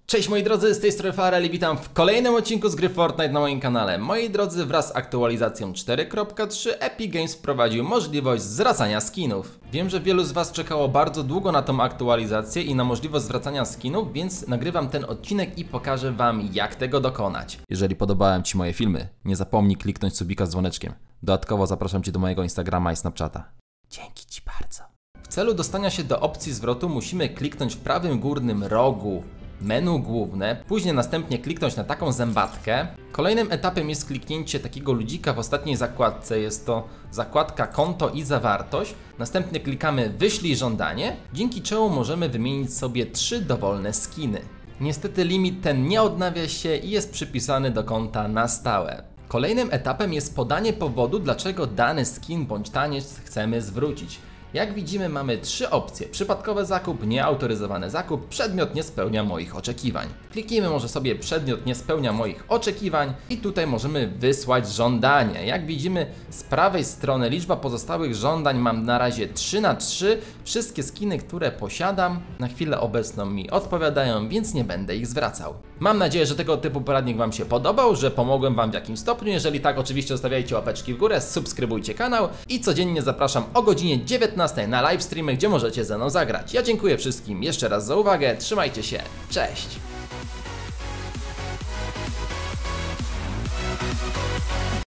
Cześć moi drodzy, z tej strony Farel i witam w kolejnym odcinku z gry Fortnite na moim kanale. Moi drodzy, wraz z aktualizacją 4.3 Epic Games wprowadził możliwość zwracania skinów. Wiem, że wielu z was czekało bardzo długo na tą aktualizację i na możliwość zwracania skinów, więc nagrywam ten odcinek i pokażę wam, jak tego dokonać. Jeżeli podobają ci moje filmy, nie zapomnij kliknąć subika z dzwoneczkiem. Dodatkowo zapraszam cię do mojego Instagrama i Snapchata. Dzięki ci bardzo. W celu dostania się do opcji zwrotu musimy kliknąć w prawym górnym rogu menu główne, później następnie kliknąć na taką zębatkę. Kolejnym etapem jest kliknięcie takiego ludzika w ostatniej zakładce, jest to zakładka konto i zawartość. Następnie klikamy wyślij żądanie, dzięki czemu możemy wymienić sobie 3 dowolne skiny. Niestety limit ten nie odnawia się i jest przypisany do konta na stałe. Kolejnym etapem jest podanie powodu, dlaczego dany skin bądź taniec chcemy zwrócić. Jak widzimy, mamy 3 opcje: przypadkowy zakup, nieautoryzowany zakup, przedmiot nie spełnia moich oczekiwań. Kliknijmy może sobie przedmiot nie spełnia moich oczekiwań i tutaj możemy wysłać żądanie. Jak widzimy z prawej strony liczba pozostałych żądań mam na razie 3 na 3. Wszystkie skiny, które posiadam, na chwilę obecną mi odpowiadają, więc nie będę ich zwracał. Mam nadzieję, że tego typu poradnik wam się podobał, że pomogłem wam w jakimś stopniu. Jeżeli tak, oczywiście zostawiajcie łapeczki w górę, subskrybujcie kanał i codziennie zapraszam o godzinie 19 na live streamy, gdzie możecie ze mną zagrać. Ja dziękuję wszystkim jeszcze raz za uwagę, trzymajcie się, cześć!